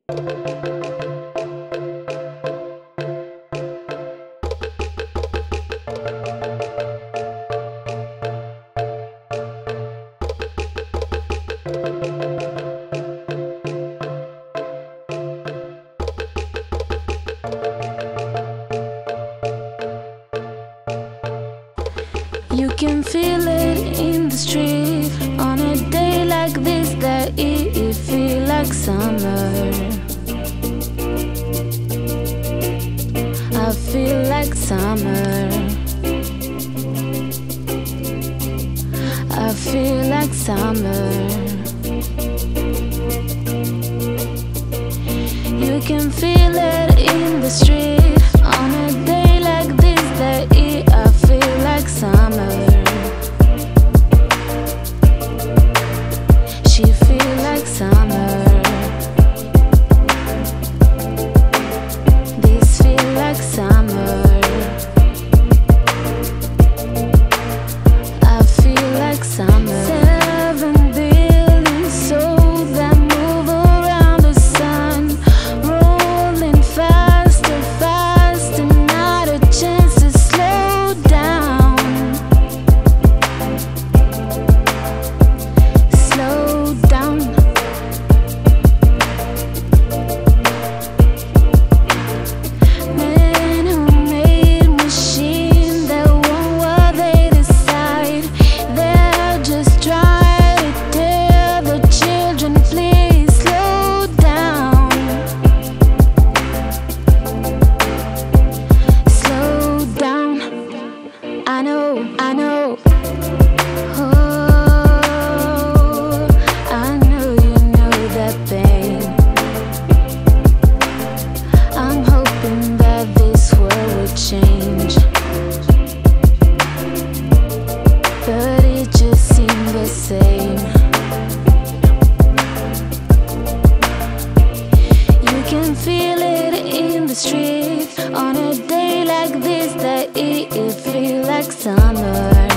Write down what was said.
You can feel it in the street on a day like this, that it feel like summer. I feel like summer. I feel like summer. You can feel it in the street on a day like this, that I feel like summer. She feel like summer. This feel like summer. I feel like summer. 7 billion souls that move around the sun, rolling faster, faster, not a chance to slow down. Slow down. Men who made machines that want what they decide, they're just trying to tell the children, please slow down. Slow down. I know, I know. Oh, I know you know that pain. I'm hoping that this world will change, but it just seems the same. You can feel it in the street on a day like this, that it feel like summer.